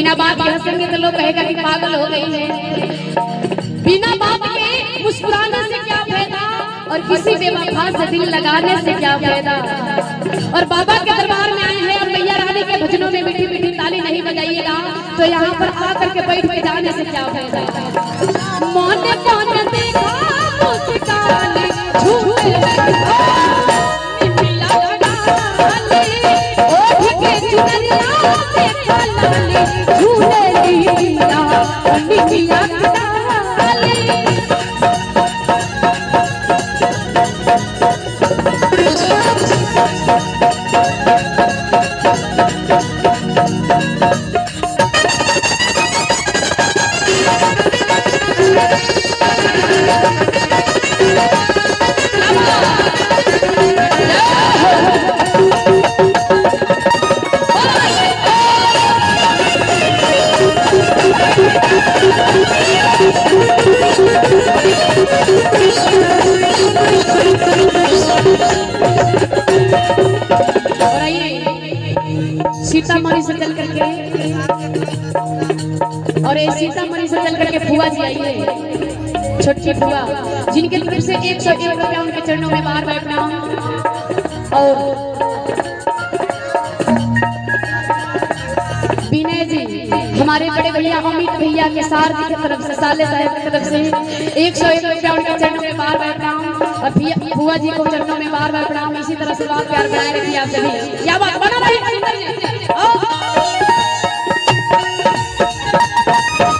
बिना बात के हंसेंगे तो लोग कहेगा कि पागल हो गई है। बिना बात के मुस्कुराने से क्या फायदा और किसी बेवफा से दिल लगाने से क्या फायदा। और बाबा के दरबार में आए हैं और मैया रानी के भजनों में मीठी मीठी ताली नहीं बजाइएगा तो यहाँ पर आकर के बैठ के जाने से क्या फायदा। मन कौन देखा मुस्कान झूठे सीतामढ़ी से चल करके और ये सीतामढ़ी से चल करके फुआ जी आई है, छोटी फुआ, जिनके तरफ से 101 रुपया उनके चरणों में बार बार प्रणाम। और विनय जी हमारे बड़े भैया अमित भैया के सार जी की तरफ से, साले साहब की तरफ से 101 रुपया उनके चरणों में बार बार प्रणाम। और फुआ जी को चरणों में बार बार प्रणाम। इसी तरह से बात प्यार बनाए रखिए आप सभी। क्या बात बना भाई।